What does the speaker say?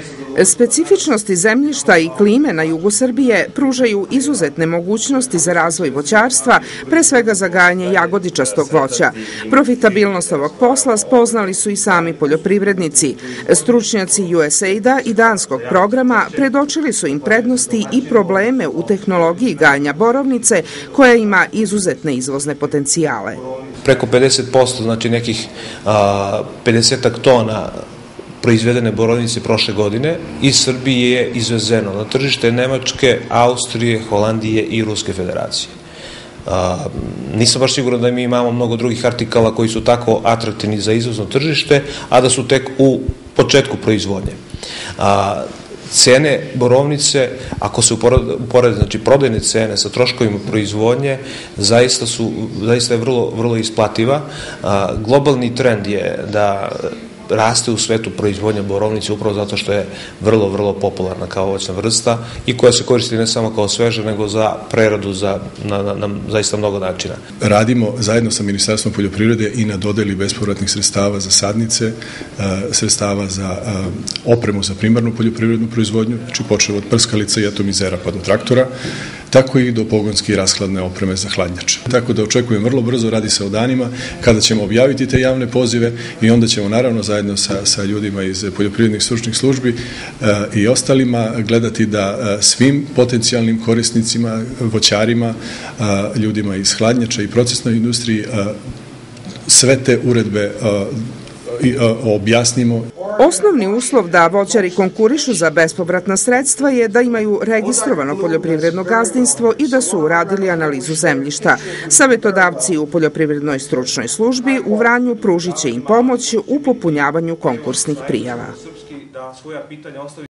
Specifičnosti zemljišta i klime na jugu Srbije pružaju izuzetne mogućnosti za razvoj voćarstva, pre svega za gajenje jagodičastog voća. Profitabilnost ovog posla spoznali su i sami poljoprivrednici. Stručnjaci USAID-a i danskog programa predočili su im prednosti i probleme u tehnologiji gajenja borovnice, koja ima izuzetne izvozne potencijale. Preko 50%, znači nekih 50 tona proizvedene borovnice prošle godine iz Srbije je izvezeno na tržište Nemačke, Austrije, Holandije i Ruske federacije. Nisam baš siguran da mi imamo mnogo drugih artikala koji su tako atraktivni za izvozno tržište, a da su tek u početku proizvodnje. Cene borovnice, ako se uporede, znači prodajne cene sa troškovima proizvodnje, zaista je vrlo isplativa. Globalni trend je da raste u svetu proizvodnja borovnice upravo zato što je vrlo popularna kao voćna vrsta i koja se koristi ne samo kao sveža, nego za preradu na zaista mnogo načina. Radimo zajedno sa Ministarstvom poljoprivrede i na dodeli bespovratnih sredstava za sadnice, sredstava za opremu za primarnu poljoprivrednu proizvodnju, znači počeo od prskalica i atomizera pa do traktora, tako i do pogonske i rashladne opreme za hladnjače. Tako da očekujem vrlo brzo, radi se o danima, kada ćemo objaviti te javne pozive i onda ćemo naravno zajedno sa ljudima iz poljoprivrednih stručnih službi i ostalima gledati da svim potencijalnim korisnicima, voćarima, ljudima iz hladnjača i procesnoj industriji sve te uredbe objasnimo. Osnovni uslov da voćari konkurišu za bespovratna sredstva je da imaju registrovano poljoprivredno gazdinstvo i da su uradili analizu zemljišta. Savetodavci u poljoprivrednoj stručnoj službi u Vranju pružit će im pomoć u popunjavanju konkursnih prijava.